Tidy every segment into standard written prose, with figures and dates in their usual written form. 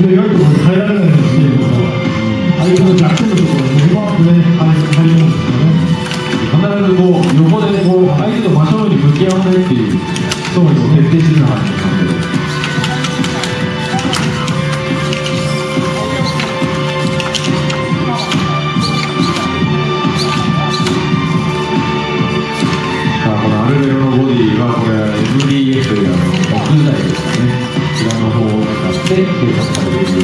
意外と耐えられないんですけれども、相手の逆転のところにうまくね、入るんですよね。 必ずこう横でこう相手と真正面に向き合わないっていうストーリーを徹底してるのがありますけど。さあこのアルベロのボディはこれ MDF という木材ですからね。こちらの方を使って製作されている。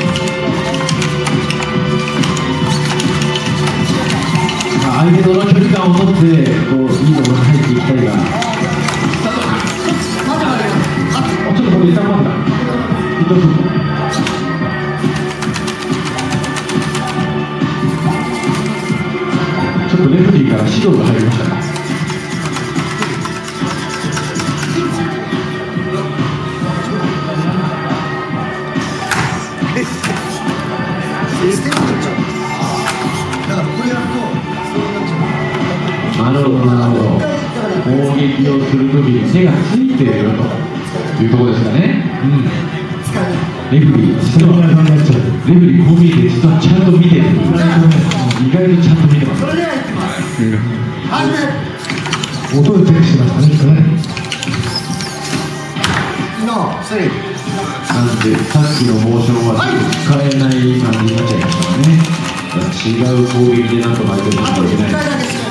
相手との距離感を持ってこういいところに入っていきたいが、ちょっとこれ痛まった。ちょっとレフェリーから指導が入りましたね。なるほどなるほど。攻撃をするときに手がついているよというところですかね。レフェリー、実はレフェリーこう見えて実はちゃんと見てる。意外とちゃんと見てます。 音でチェックしてましたね。 なんでさっきのモーションは使えない感じになっちゃいましたね。違う攻撃でなんとか相手をしなきゃいけない。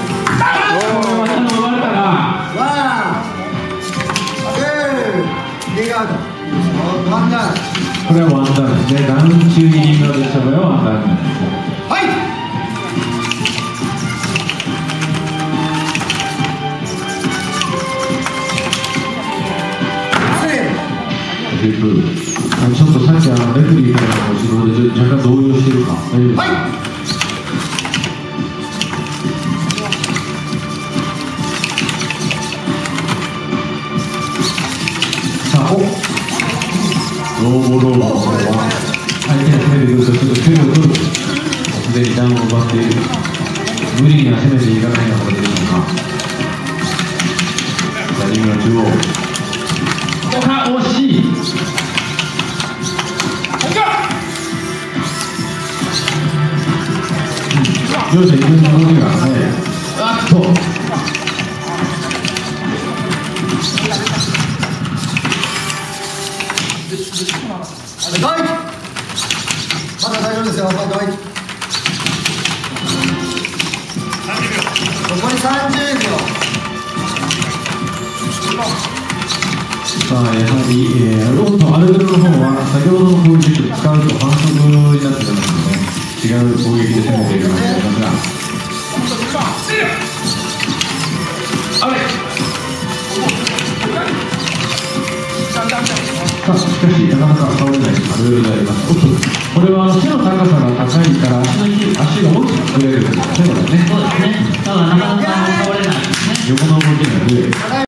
これはワンダウンですね。ダウン中にリンガードした場合はワンダウンです。はい。ちょっとさっきレフェリーからの指導で若干動揺してるか。大丈夫ですか。はい。ローボローバーは相手が攻めてくるとちょっと距離を取る。すでにダウンを奪っている。無理には攻めていかないような形でしょうか。さあリングの中央。惜しい。両者いろんな動きがね。 まだ大丈夫ですよ。残り30秒。 さあやはり、ローとアルベロの方は先ほどの攻撃を使うと反則になってしまうので、違う攻撃で攻めているかもしれませんが。しかしなかなか倒れないアルベロであります。これは背の高さが高い